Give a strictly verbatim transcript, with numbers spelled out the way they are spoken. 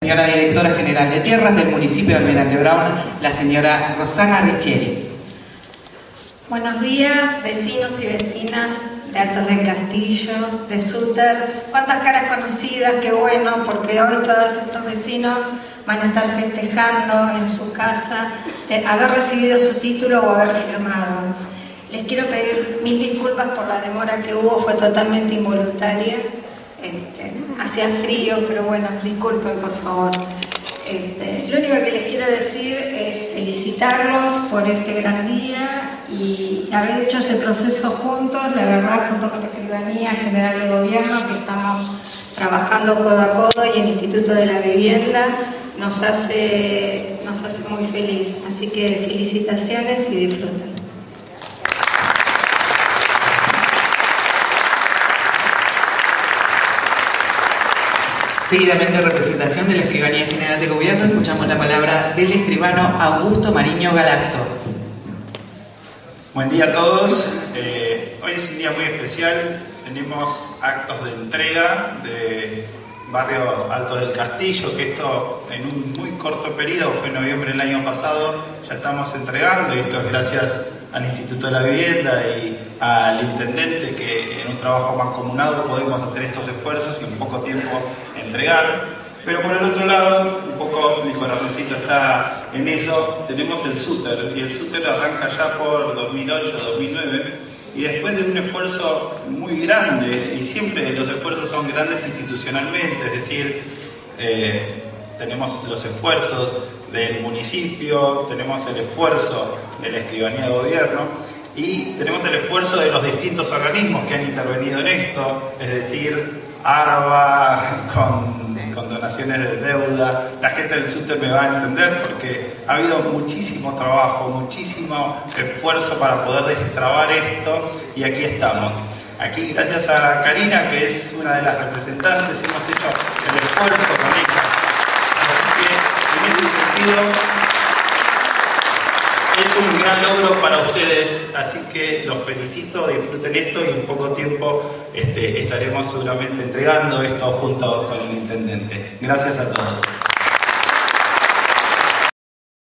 Señora Directora General de Tierras del municipio de Almirante Brown, la señora Rosana Riccieri. Buenos días, vecinos y vecinas de Altos del Castillo, de Súter. Cuántas caras conocidas, qué bueno, porque hoy todos estos vecinos van a estar festejando en su casa de haber recibido su título o haber firmado. Les quiero pedir mil disculpas por la demora que hubo, fue totalmente involuntaria. Este, hacía frío, pero bueno, disculpen por favor. Este, lo único que les quiero decir es felicitarlos por este gran día y haber hecho este proceso juntos, la verdad, junto con la Escribanía General de Gobierno, que estamos trabajando codo a codo, y el Instituto de la Vivienda nos hace, nos hace muy feliz. Así que felicitaciones y disfruten. Seguidamente, en representación de la Escribanía General de Gobierno, escuchamos la palabra del escribano Augusto Mariño Galazo. Buen día a todos. Eh, hoy es un día muy especial. Tenemos actos de entrega de Barrio Altos del Castillo, que esto en un muy corto periodo, fue en noviembre del año pasado, ya estamos entregando, y esto es gracias al Instituto de la Vivienda y al Intendente, que en un trabajo mancomunado podemos hacer estos esfuerzos y en poco tiempo entregar. Pero por el otro lado, un poco mi corazoncito está en eso, tenemos el Súter, y el Súter arranca ya por dos mil ocho, dos mil nueve, y después de un esfuerzo muy grande, y siempre los esfuerzos son grandes institucionalmente, es decir, eh, tenemos los esfuerzos del municipio, tenemos el esfuerzo de la Escribanía de Gobierno y tenemos el esfuerzo de los distintos organismos que han intervenido en esto, es decir, ARBA con, con donaciones de deuda. La gente del Súter me va a entender porque ha habido muchísimo trabajo, muchísimo esfuerzo para poder destrabar esto, y aquí estamos. Aquí, gracias a Karina, que es una de las representantes, hemos hecho el esfuerzo con ella. Así que, en ese sentido, es un gran logro para ustedes, así que los felicito, disfruten esto, y en poco tiempo este, estaremos seguramente entregando esto junto con el Intendente. Gracias a todos.